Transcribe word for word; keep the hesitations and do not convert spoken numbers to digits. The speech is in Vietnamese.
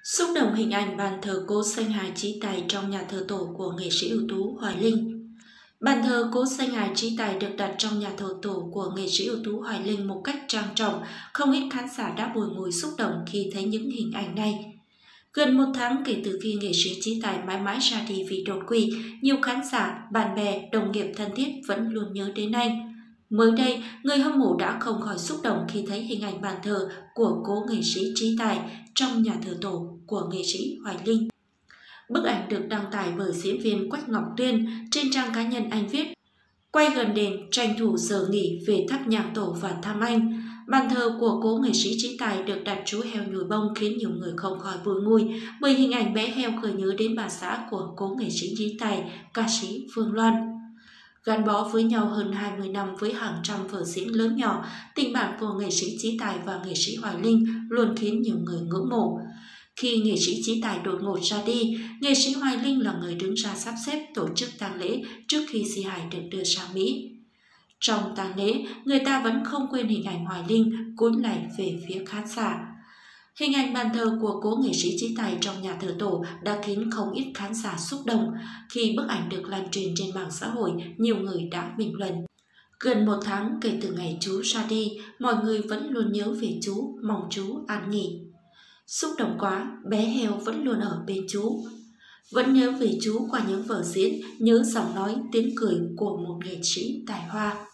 Xúc động hình ảnh bàn thờ cố Sanh Hài Trí Tài trong nhà thờ tổ của nghệ sĩ ưu tú Hoài Linh. Bàn thờ cố Sanh Hài Trí Tài được đặt trong nhà thờ tổ của nghệ sĩ ưu tú Hoài Linh một cách trang trọng. Không ít khán giả đã bùi ngùi xúc động khi thấy những hình ảnh này. Gần một tháng kể từ khi nghệ sĩ Trí Tài mãi mãi ra đi vì đột quỵ, nhiều khán giả, bạn bè, đồng nghiệp thân thiết vẫn luôn nhớ đến anh. Mới đây, người hâm mộ đã không khỏi xúc động khi thấy hình ảnh bàn thờ của cố nghệ sĩ Trí Tài trong nhà thờ tổ của nghệ sĩ Hoài Linh. Bức ảnh được đăng tải bởi diễn viên Quách Ngọc Tuyên. Trên trang cá nhân anh viết: quay gần đền, tranh thủ giờ nghỉ về thắp nhang tổ và thăm anh. Bàn thờ của cố nghệ sĩ Trí Tài được đặt chú heo nhồi bông khiến nhiều người không khỏi bùi ngùi bởi hình ảnh bé heo khởi nhớ đến bà xã của cố nghệ sĩ Trí Tài, ca sĩ Phương Loan. Gắn bó với nhau hơn hai mươi năm với hàng trăm vở diễn lớn nhỏ, tình bạn của nghệ sĩ Trí Tài và nghệ sĩ Hoài Linh luôn khiến nhiều người ngưỡng mộ. Khi nghệ sĩ Trí Tài đột ngột ra đi, nghệ sĩ Hoài Linh là người đứng ra sắp xếp tổ chức tang lễ trước khi di hài được đưa sang Mỹ. Trong tang lễ, người ta vẫn không quên hình ảnh Hoài Linh cúi lạy về phía khán giả. Hình ảnh bàn thờ của cố nghệ sĩ Trí Tài trong nhà thờ tổ đã khiến không ít khán giả xúc động. Khi bức ảnh được lan truyền trên mạng xã hội, nhiều người đã bình luận: gần một tháng kể từ ngày chú ra đi, mọi người vẫn luôn nhớ về chú, mong chú an nghỉ. Xúc động quá, bé heo vẫn luôn ở bên chú. Vẫn nhớ về chú qua những vở diễn, nhớ giọng nói, tiếng cười của một nghệ sĩ tài hoa.